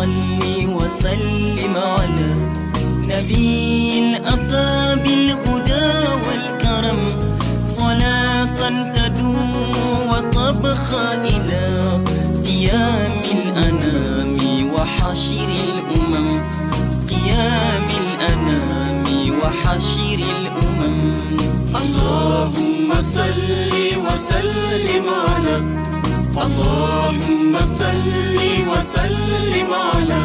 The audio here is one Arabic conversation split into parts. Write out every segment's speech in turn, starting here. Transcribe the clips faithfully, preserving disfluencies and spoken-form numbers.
صل وسلم على نبي الأطى بالهدى والكرم، صلاة تدوم وتبقى إلى قيام الأنام وحشر الأمم، قيام الأنام وحشر الأمم. اللهم صل وسلم على اللهم صل وسلم على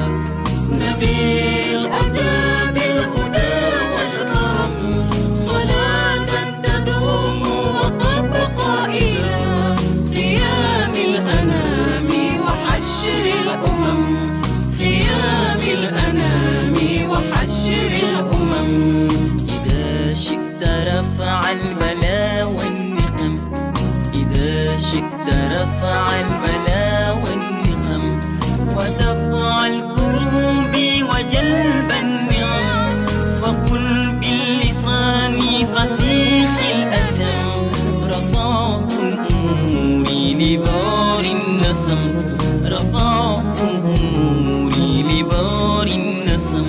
نبي الأتى بالهدى والكرم، صلاة تدوم وتبقى إلى قيام الأنام وحشر الأمم، قيام الأنام وحشر الأمم. إذا شئت رفع البلاء والنقم، إذا شئت رفع البلاء والنقم، ودفع الكروب وجلب النعم، فقل باللسان فسيق الأتم، رفعت أموري لبار النسم، رفعت أموري لبار النسم.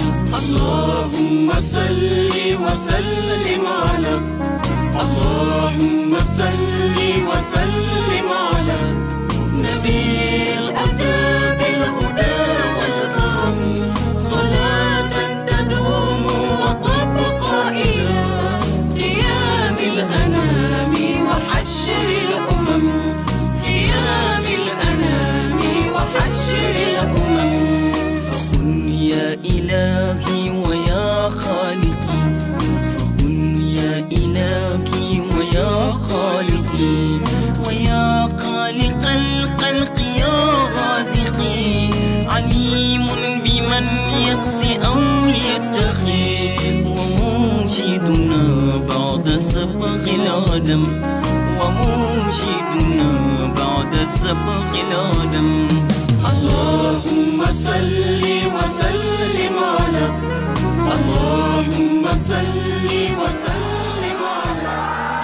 اللهم صل وسلم على اللهم صل وسلم على نبي الأتى بالهدى والكرم، صلاة تدوم وتبقى إلى قيام الأنام وحشر الأمم، قيام الأنام وحشر الأمم. فكن يا إلهي ويا خالقي، فكن يا إلهي ويا خالقي، ويا خالق الخلق يا رازقي، عليم بمن يقسي أو يتقي، وموجدنا بعد سبق الآدم، وموجدنا بعد سبق الآدم. اللهم صل وسلم على اللهم صل وسلم على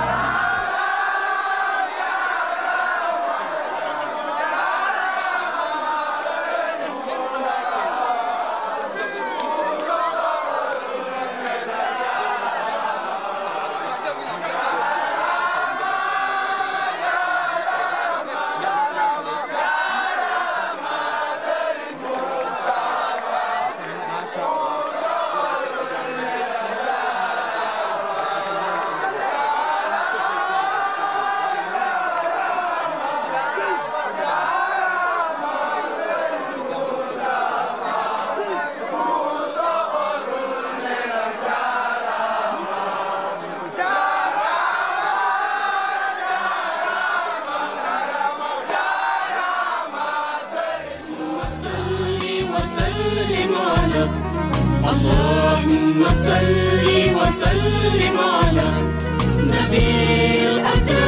وسلم على اللهم صل وسلم على نبي الأتى